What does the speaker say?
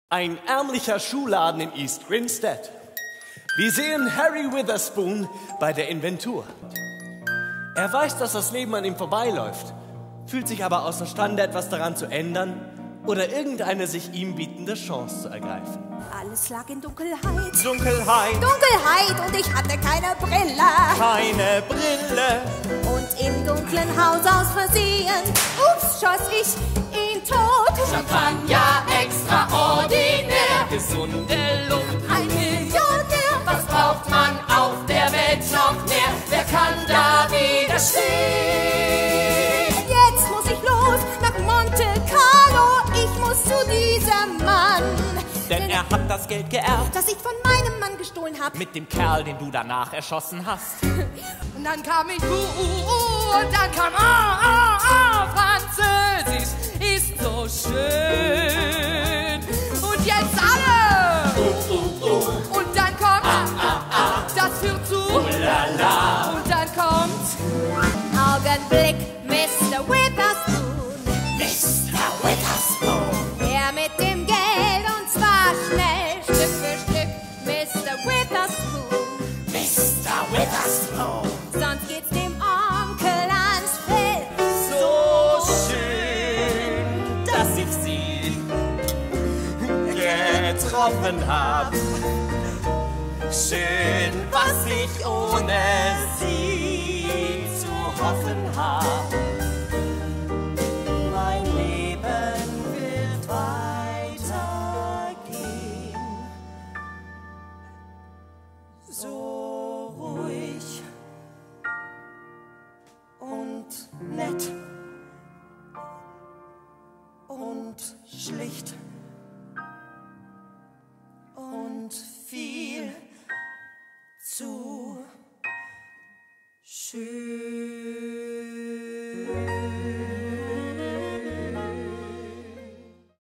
Ein ärmlicher Schuhladen in East Grinstead. Wir sehen Harry Witherspoon bei der Inventur. Er weiß, dass das Leben an ihm vorbeiläuft, fühlt sich aber außerstande, etwas daran zu ändern oder irgendeine sich ihm bietende Chance zu ergreifen. Alles lag in Dunkelheit. Dunkelheit. Dunkelheit und ich hatte keine Brille. Keine Brille. Und im dunklen Haus aus Versehen, ups, schoss ich ihn tot. Champagner extraordinär, Gesunde Luft. Ein Millionär. was braucht man auf der Welt noch mehr? Wer kann da widerstehen? Jetzt muss ich los nach Monte Carlo. Ich muss zu diesem Mann. Denn er hat das Geld geerbt. Das ich von meinem Mann gestohlen hab. Mit dem Kerl, den du danach erschossen hast. Und dann kam ich, und dann kam, Französisch ist so schön. Und jetzt alle. Und dann kommt, das führt zu. Und dann kommt, Augenblick, Mr. Witherspoon. Mr. Witherspoon. Er mit dem Geld und zwar schnell, Stück für Stück, Mr. Witherspoon. Mr. Witherspoon. Sonst geht's dem Onkel ans Feld. So schön, dass ich sie getroffen hab. Schön, was ich ohne sie zu hoffen hab. Mein Leben wird weitergehen. So ruhig und nett und schlicht und viel zu schön.